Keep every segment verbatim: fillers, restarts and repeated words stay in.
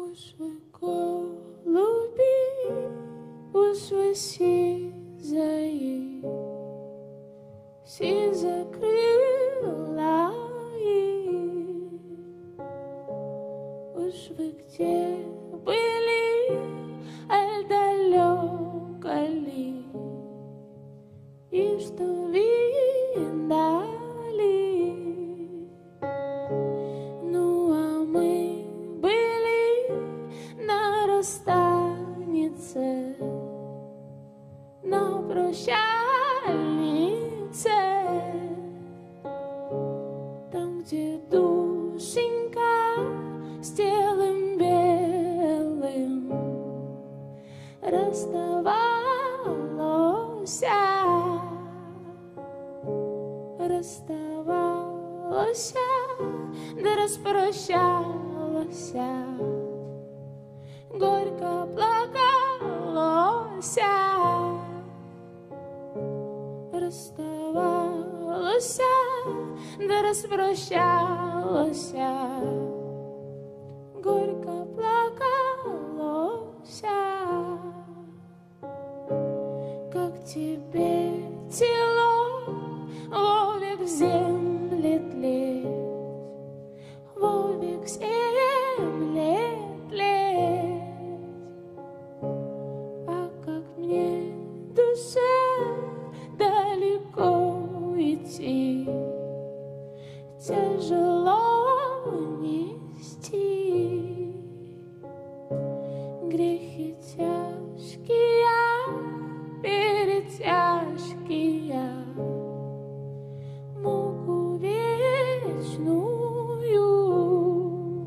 Уж вы голуби, уж вы сизые, сизокрылые. Уж вы где были, аль далеко ли, и что видали? Ну, а мы были на расстанице, на прощальнице, там, где душенька с телом белым расставалась, расставалась, да распрощалась, горько плакалась, расставалась, да распрощалась, горько плакалась. Как тебе тело вовек в земле тлеть, вовек в земле тлеть, а как мне душе далеко идти, тяжело нести грехи тяжкие, перетяжкие, муку вечную.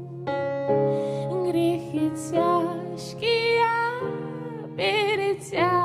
Грехи тяжкие, перетяжкие,